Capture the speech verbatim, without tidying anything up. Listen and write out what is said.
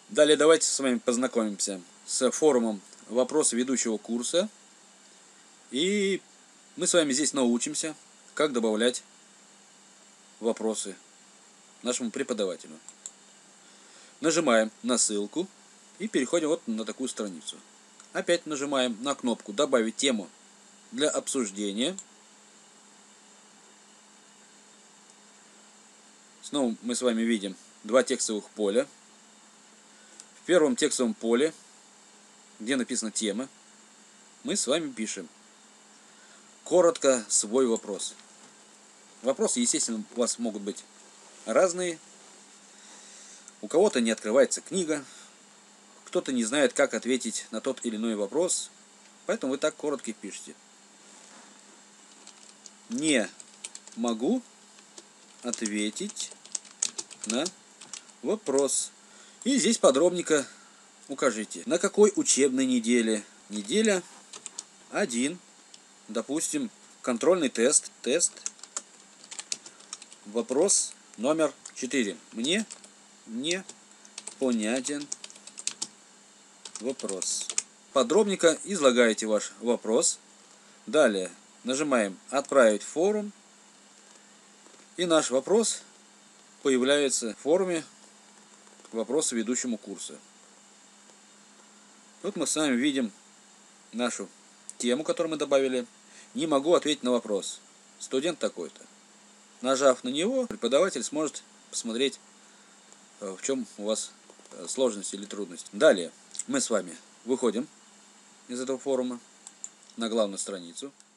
Далее давайте с вами познакомимся с форумом «Вопросы ведущего курса». И мы с вами здесь научимся, как добавлять вопросы нашему преподавателю. Нажимаем на ссылку и переходим вот на такую страницу. Опять нажимаем на кнопку «Добавить тему для обсуждения». Снова мы с вами видим два текстовых поля. В первом текстовом поле, где написана тема, мы с вами пишем коротко свой вопрос. Вопросы, естественно, у вас могут быть разные. У кого-то не открывается книга, кто-то не знает, как ответить на тот или иной вопрос, поэтому вы так коротко пишете. Не могу ответить на вопрос. И здесь подробненько укажите, на какой учебной неделе. Неделя один, допустим, контрольный тест, тест, вопрос номер четыре. Мне не понятен вопрос. Подробненько излагаете ваш вопрос. Далее нажимаем «Отправить в форум». И наш вопрос появляется в форуме «Вопросы ведущему курса». Тут мы с вами видим нашу тему, которую мы добавили. Не могу ответить на вопрос. Студент такой-то. Нажав на него, преподаватель сможет посмотреть, в чем у вас сложность или трудность. Далее мы с вами выходим из этого форума на главную страницу.